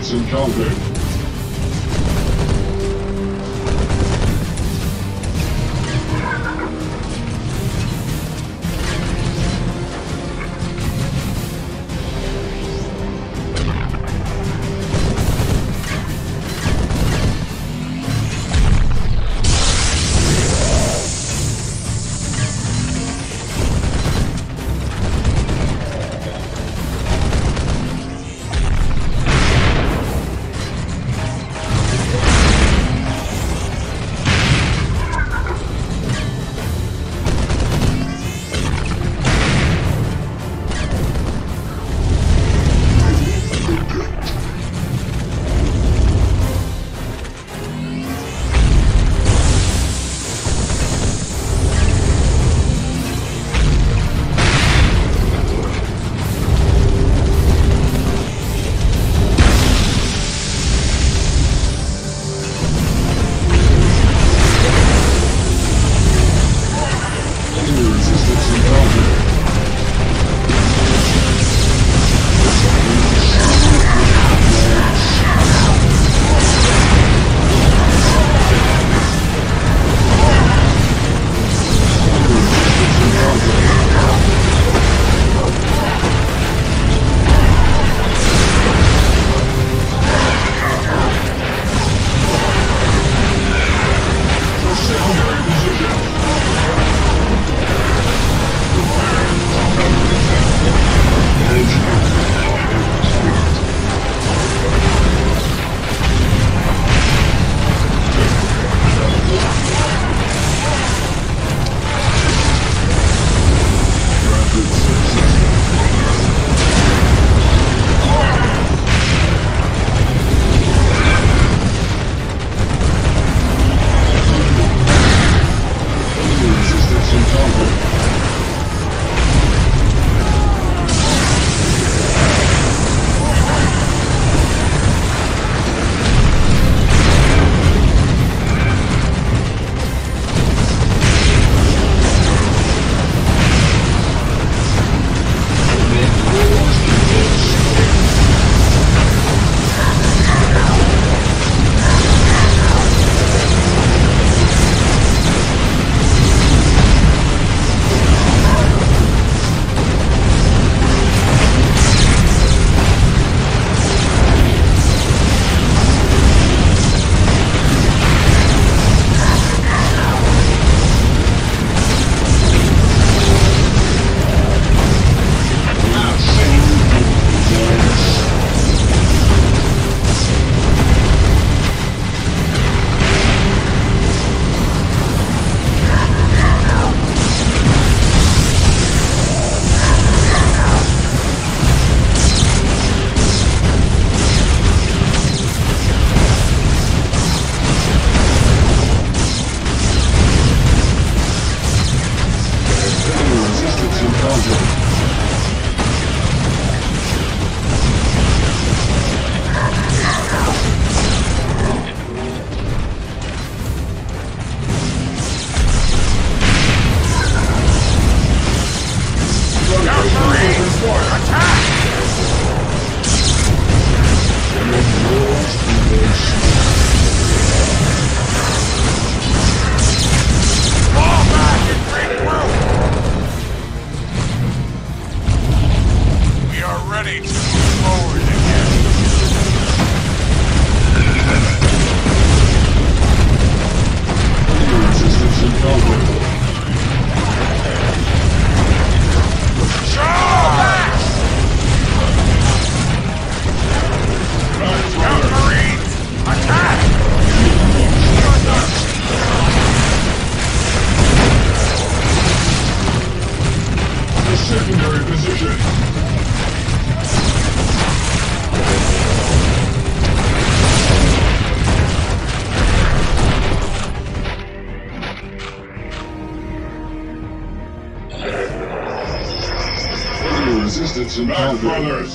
Resistance encountered. Resistance encountered. Brothers!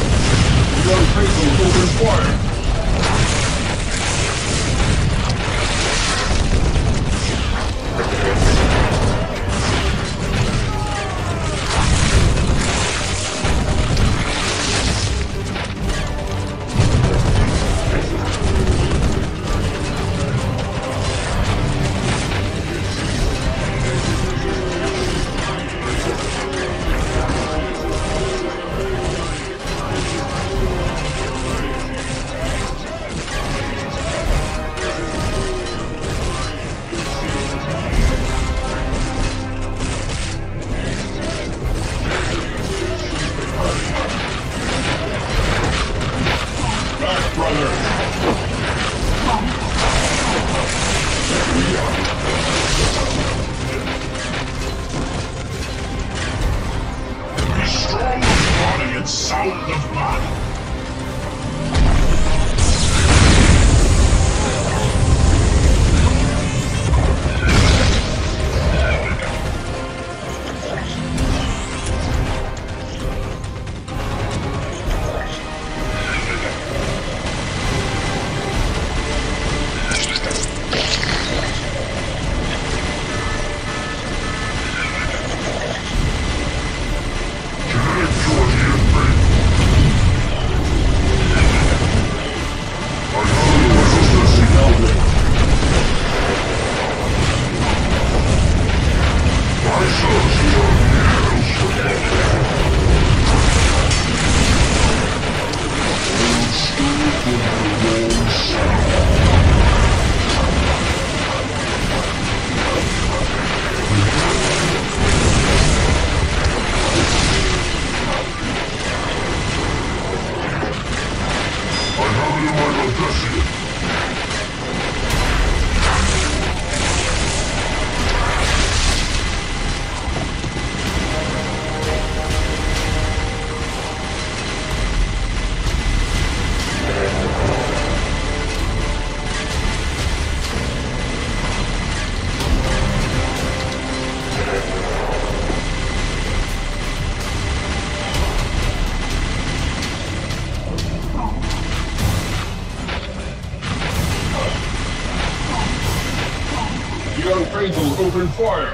Young faithful open fire! The unfaithful open fire!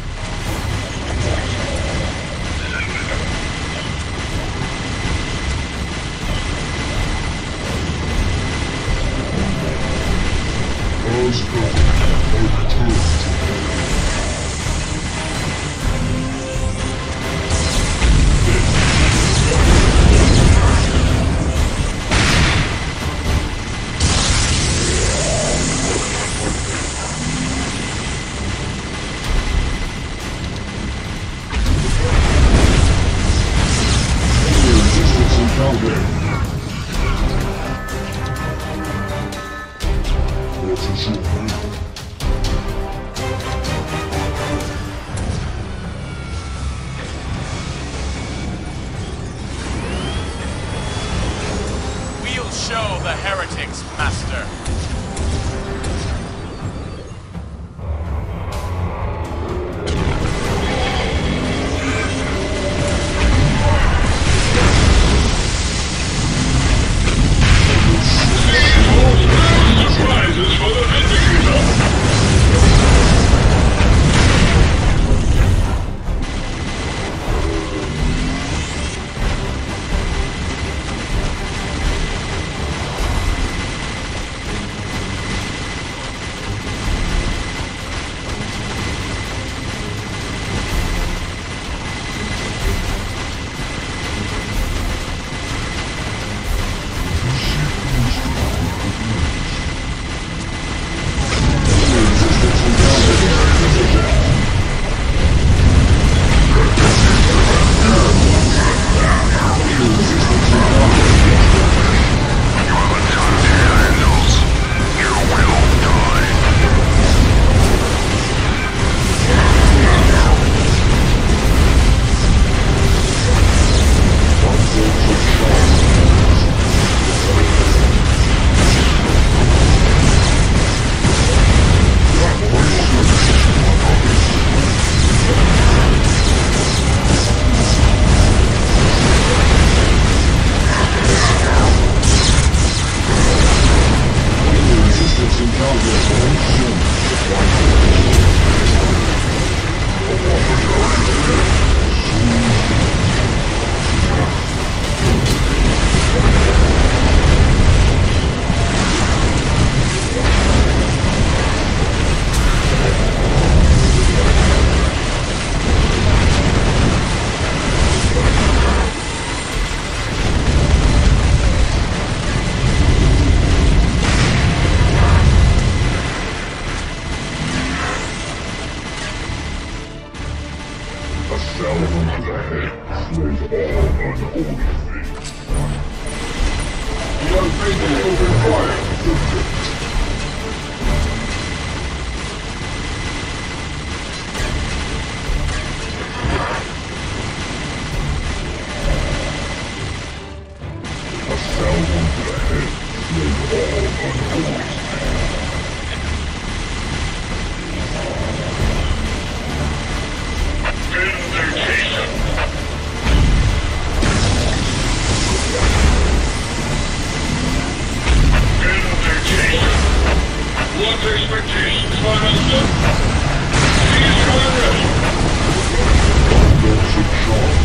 Those people are returned. We'll show the heretics, Master. Prizes for the Vindicator! A salve to the head slays all unholy things. The unfaithful open fire! A salve to the head slays all unholy things. What expectations, my master? Seize when ready. Those in charge.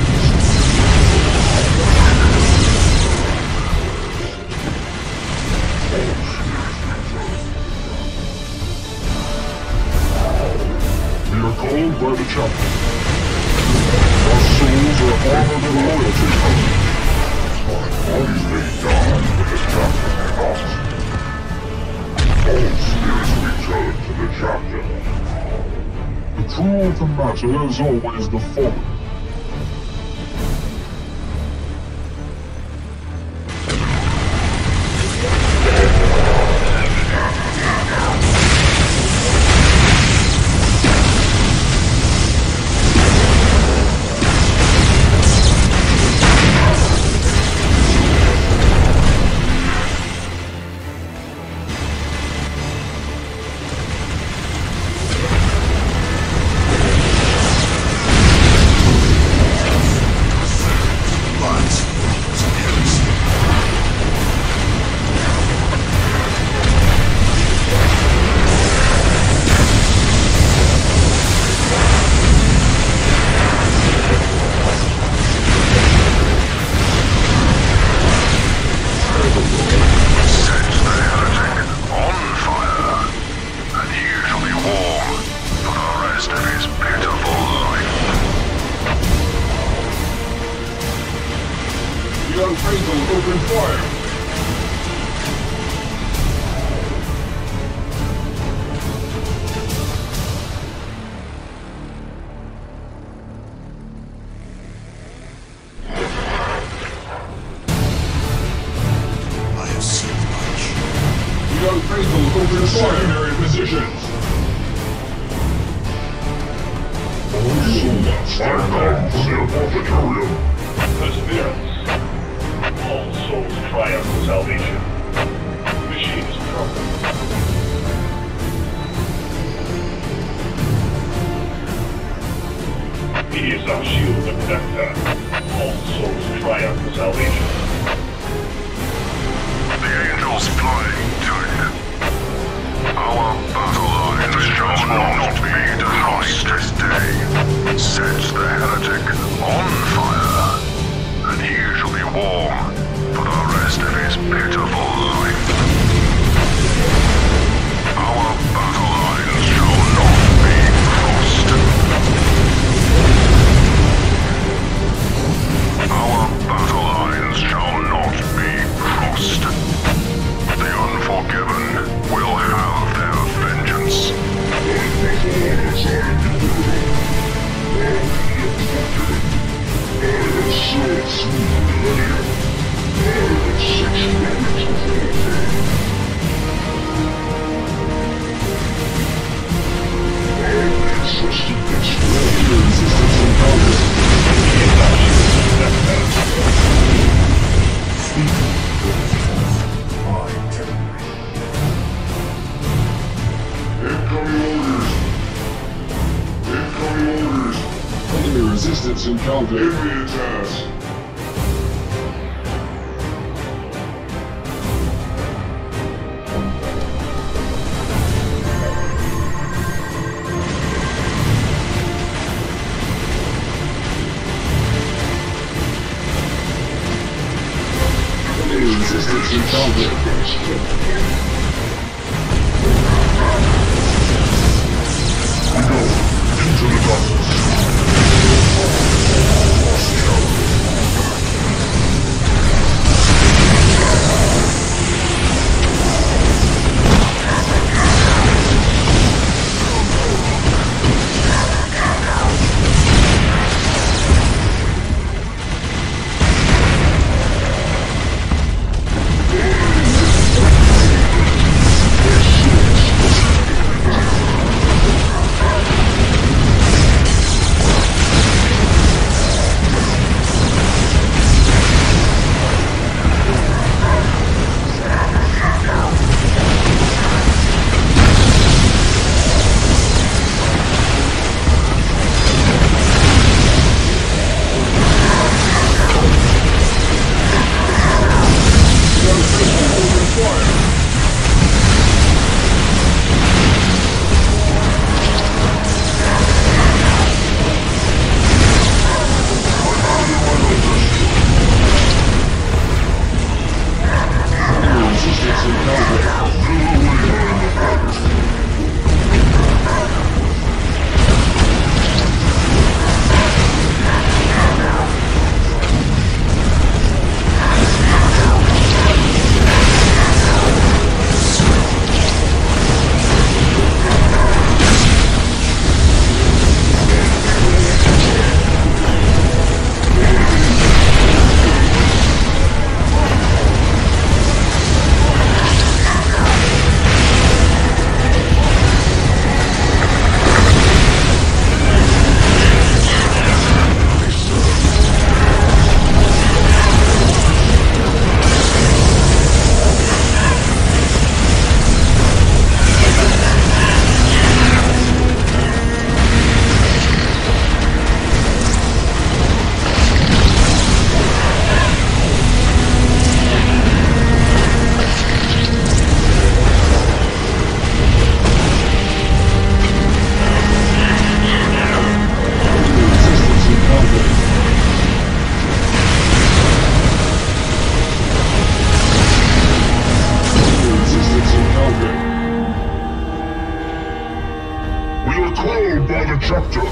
We are called by the chapter. Our souls are armored in loyalty. Our bodies may die, but the chapter cannot. All spirits return to the chapter. The truth of the matter is always the fallen. Without fatal, open fire! I have seen much. Without fatal, open secondary positions! So much I come from the apothecarium. Perseverance. All souls triumph for salvation. The machine is broken. He is our shield and protector. All souls triumph for salvation. The angels fly to him. Our battle lines shall not be lost this day. Set the heretic on fire, and he shall be warm for the rest of his pitiful life. Our battle lines shall not be crossed. Our battle lines shall not be crossed. The unforgiven will have their vengeance. Resistance encountered. Give me a task. Resistance encountered. We go into the darkness.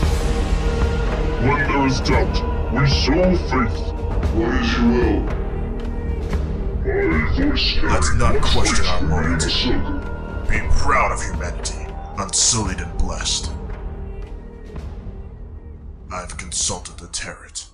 When there is doubt, we sow faith. What is your will? Let's not question our loyalty. Being proud of humanity, unsullied and blessed. I've consulted the Territ.